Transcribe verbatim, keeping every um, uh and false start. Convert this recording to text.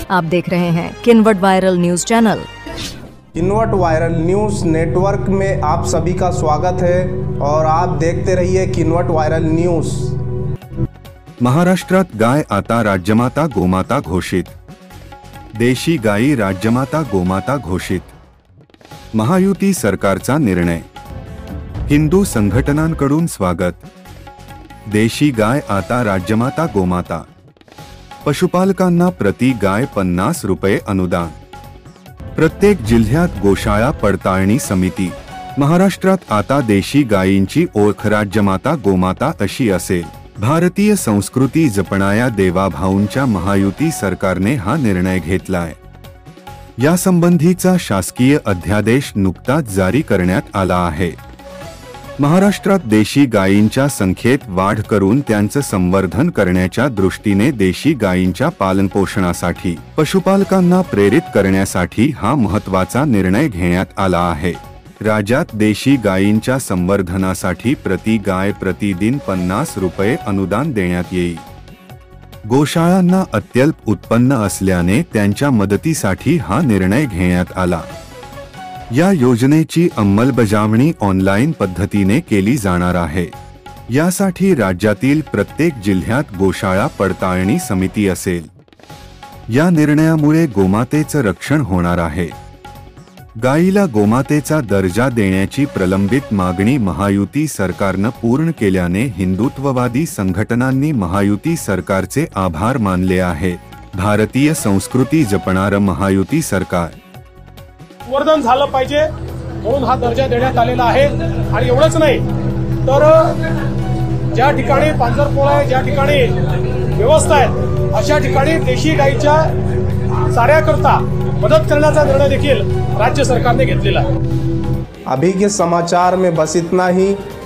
आप देख रहे हैं Kinwat viral news channel. Kinwat viral news network में आप सभी का स्वागत है और आप देखते रहिए किन्वट वायरल न्यूज। महाराष्ट्रात गाय आता राज्यमाता गोमाता घोषित। देशी गायी राज्यमाता गोमाता घोषित। महायुती सरकारचा निर्णय। हिंदू संघटनांकडून स्वागत। देशी गाय आता राज्यमाता गोमाता। पशुपालकांना प्रति गाय पन्नास रुपये अनुदान। प्रत्येक जिल्ह्यात गोशाळा पडताळणी समिती। महाराष्ट्रात आता देशी गायींची ओळख राज्यमाता गोमाता अशी असेल। भारतीय संस्कृती जपणाऱ्या देवाभाऊंच्या महायुती सरकारने हा निर्णय घेतलाय। यासंबंधीचा शासकीय अध्यादेश नुकताच जारी करण्यात आला आहे। महाराष्ट्रात देशी गायींच्या संख्येत वाढ करून त्यांचे संवर्धन करण्याच्या दृष्टीने देशी गायींच्या पालनपोषणासाठी पशुपालकांना प्रेरित करण्यासाठी हा महत्त्वाचा निर्णय घेण्यात आला आहे। राज्यात देशी गायींच्या संवर्धनासाठी प्रति गाय प्रतिदिन पन्नास रुपये अनुदान देण्यात येईल। गोशाळांना अत्यल्प उत्पन्न असल्याने त्यांच्या मदतीसाठी हा निर्णय घेण्यात आला। या योजनेची अंमलबजावणी ऑनलाईन पद्धतीने केली जाणार आहे। यासाठी राज्यातील प्रत्येक जिल्ह्यात गोशाळा पडताळणी समिती असेल। या निर्णयामुळे गोमातेचे रक्षण होणार आहे। गायीला गोमातेचा दर्जा देण्याची प्रलंबित मागणी महायुती सरकारने पूर्ण केल्याने हिंदुत्ववादी संघटनांनी महायुती सरकारचे आभार मानले आहेत। भारतीय संस्कृती जपणारे महायुती सरकार संवर्धन झालं पाहिजे म्हणून हा दर्जा देण्यात आलेला आहे। आणि एवढंच नाही तर ज्या ठिकाणी पांजरपोळ आहे, ज्या ठिकाणी व्यवस्था आहे, अशा ठिकाणी देशी गायीच्या चाऱ्याकरता मदत करण्याचा निर्णय देखील राज्य सरकारने घेतलेला है। अभी के समाचार में बस इतना ही।